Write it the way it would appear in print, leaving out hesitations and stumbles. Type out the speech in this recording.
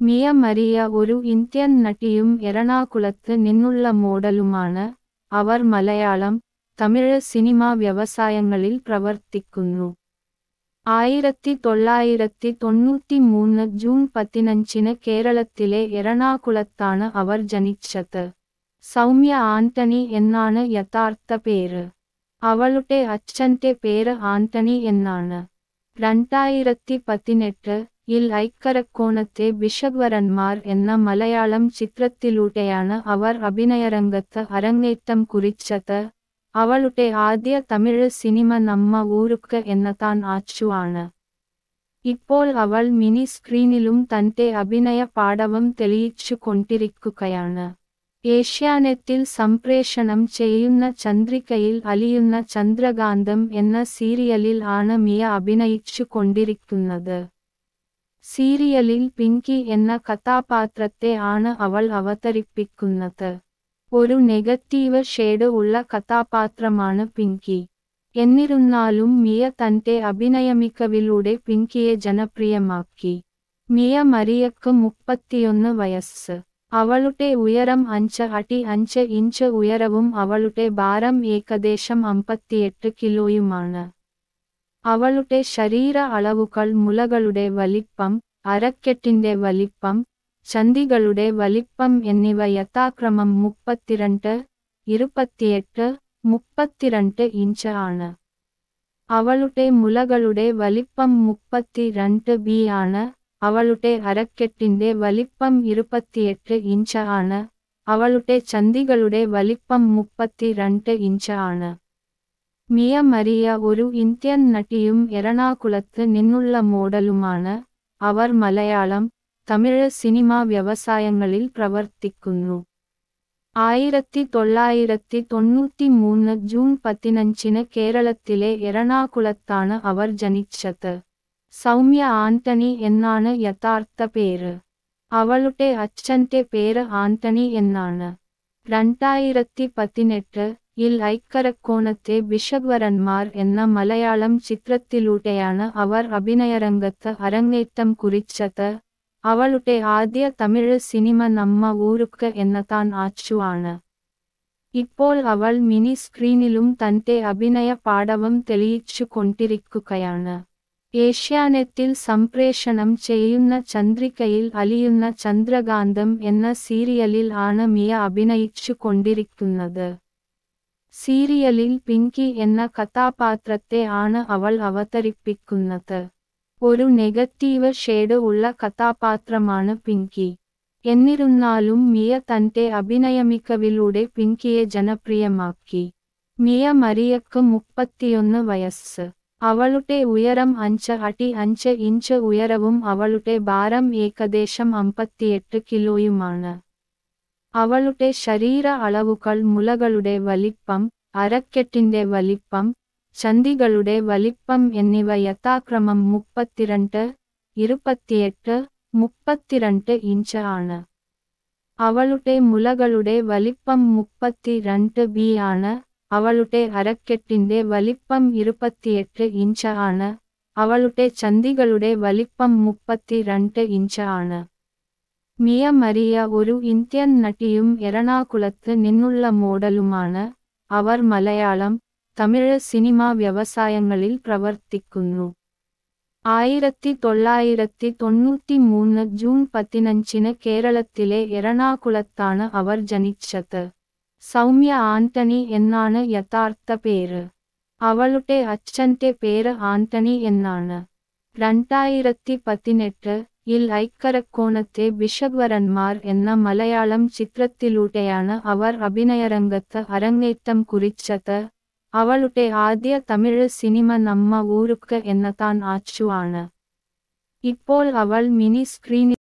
Miya Maria ഒരു Indian നടിയും എറണാകുളത്ത് നിന്നുള്ള മോഡലുമാണ്. അവർ മലയാളം, തമിഴ് സിനിമാ വ്യവസായങ്ങളിൽ പ്രവർത്തിക്കുന്നു. 1993 ജൂൺ 15 കേരളത്തിലെ എറണാകുളത്താണ് അവർ ജനിച്ചത്. സൗമ്യ ആന്റണി എന്നാണ് യഥാർത്ഥ പേര്. അവളുടെ അച്ഛന്റെ പേര് ആന്റണി എന്നാണ്. 2018 ൽ ഐക്കരക്കോണത്തെ ഭിഷഗ്വരന്മാർ എന്ന മലയാളം ചിത്രത്തിലൂടെയാണ് അവർ അഭിനയരംഗത്ത് അരങ്ങേറ്റം കുറിച്ചത്. അവളുടെ ആദ്യ തമിഴ് സിനിമ നമ്മ ഊരുക്ക് എന്ന താൻ ആച്ചു ആണ്. ഇപ്പോൾ അവൾ മിനി സ്ക്രീനിലും തന്റെ അഭിനയ പാടവം തെളിയിച്ചു കൊണ്ടിരിക്കുകയാണ്. ഏഷ്യാനെറ്റിൽ സംപ്രേഷണം ചെയ്യുന്ന ചന്ദ്രികയിൽ അലിയുന്ന ചന്ദ്രകാന്തം എന്ന സീരിയലിൽ ആണ് മിയ അഭിനയിച്ചു കൊണ്ടിരിക്കുന്നത്. സീരിയലിൽ പിങ്കി എന്ന കഥാപാത്രത്തെ ആണ് അവൾ അവതരിപ്പിക്കുന്നത്. ഒരു നെഗറ്റീവ് ഷേഡ് ഉള്ള കഥാപാത്രമാണ് പിങ്കി. എന്നിരുന്നാലും മിയ തന്റെ അഭിനയമികവിലൂടെ പിങ്കിയെ ജനപ്രിയമാക്കി. മിയ മരിയക്ക് 31 വയസ്സ്. അവളുടെ ഉയരം 5 അടി 5 ഇഞ്ച് ഉയരവും അവളുടെ ഭാരം ഏകദേശം 58 കിലോയുമാണ്. അവളുടെ ശരീര അളവുകൾ മുലകളുടെ വലിപ്പം, അരക്കെട്ടിന്റെ വലിപ്പം, ചന്ദികളുടെ വലിപ്പം എന്നിവ യഥാക്രമം 32, 28, 32 ഇഞ്ച് ആണ്. അവളുടെ മുലകളുടെ വലിപ്പം 32 ബി ആണ്. അവളുടെ അരക്കെട്ടിന്റെ വലിപ്പം 28 ഇഞ്ച് ആണ്. അവളുടെ ചന്ദികളുടെ വലിപ്പം 32 ഇഞ്ച് ആണ്. മിയ മരിയ ഒരു ഇന്ത്യൻ നടിയും എറണാകുളത്ത് നിന്നുള്ള മോഡലുമാണ്. അവർ മലയാളം, തമിഴ് സിനിമാ വ്യവസായങ്ങളിൽ പ്രവർത്തിക്കുന്നു. 1993 ജൂൺ 15 കേരളത്തിലെ എറണാകുളത്താണ് അവർ ജനിച്ചത്. സൗമ്യ ആന്റണി എന്നാണ് യഥാർത്ഥ പേര്. അവളുടെ അച്ഛന്റെ പേര് ആന്റണി എന്നാണ്. 2018 ൽ ഐക്കരക്കോണത്തെ ഭിഷഗ്വരന്മാർ എന്ന മലയാളം ചിത്രത്തിലൂടെയാണ് അവർ അഭിനയരംഗത്ത് അരങ്ങേറ്റം കുറിച്ചത്. അവളുടെ ആദ്യ തമിഴ് സിനിമ നമ്മ ഊരുക്ക് എന്ന താൻ ആച്ചു ആണ്. ഇപ്പോൾ അവൾ മിനി സ്ക്രീനിലും തന്റെ അഭിനയ പാടവം തെളിയിച്ചു കൊണ്ടിരിക്കുകയാണ്. ഏഷ്യാനെറ്റിൽ സംപ്രേഷണം ചെയ്യുന്ന ചന്ദ്രികയിൽ അലിയുന്ന ചന്ദ്രകാന്തം എന്ന സീരിയലിൽ ആണ് മിയ അഭിനയിച്ചു കൊണ്ടിരിക്കുന്നത്. സീരിയലിൽ പിങ്കി എന്ന കഥാപാത്രത്തെ ആണ് അവൾ അവതരിപ്പിക്കുന്നത്. ഒരു നെഗറ്റീവ് ഷേഡ് ഉള്ള കഥാപാത്രമാണ് പിങ്കി. എന്നിരുന്നാലും മിയ തന്റെ അഭിനയമികവിലൂടെ പിങ്കിയെ ജനപ്രിയമാക്കി. മിയ മരിയക്ക് 31 വയസ്സ്. അവളുടെ ഉയരം 5 അടി 5 ഇഞ്ച് ഉയരവും അവളുടെ ഭാരം ഏകദേശം 58 കിലോയുമാണ്. അവളുടെ ശരീര അളവുകൾ മുലകളുടെ വലിപ്പം, അരക്കെട്ടിന്റെ വലിപ്പം, ചന്ദികളുടെ വലിപ്പം എന്നിവ യഥാക്രമം 32, 28, 32 ഇഞ്ച് ആണ്. അവളുടെ മുലകളുടെ വലിപ്പം 32 ബി ആണ്. അവളുടെ അരക്കെട്ടിന്റെ വലിപ്പം 28 ഇഞ്ച് ആണ്. അവളുടെ ചന്ദികളുടെ വലിപ്പം 32 ഇഞ്ച് ആണ്. മിയ മരിയ ഒരു ഇന്ത്യൻ നടിയും എറണാകുളത്ത് നിന്നുള്ള മോഡലുമാണ്. അവർ മലയാളം, തമിഴ് സിനിമാ വ്യവസായങ്ങളിൽ പ്രവർത്തിക്കുന്നു. 1993 ജൂൺ 15 കേരളത്തിലെ എറണാകുളത്താണ് അവർ ജനിച്ചത്. സൗമ്യ ആന്റണി എന്നാണ് യഥാർത്ഥ പേര്. അവളുടെ അച്ഛന്റെ പേര് ആന്റണി എന്നാണ്. 2018 ൽ ഐക്കരക്കോണത്തെ ഭിഷഗ്വരന്മാർ എന്ന മലയാളം ചിത്രത്തിലൂടെയാണ് അവർ അഭിനയരംഗത്ത് അരങ്ങേറ്റം കുറിച്ചത്. അവളുടെ ആദ്യ തമിഴ് സിനിമ നമ്മ ഊരുക്ക് എന്ന താൻ ആച്ചു ആണ്. ഇപ്പോൾ അവൾ മിനി സ്ക്രീനിൽ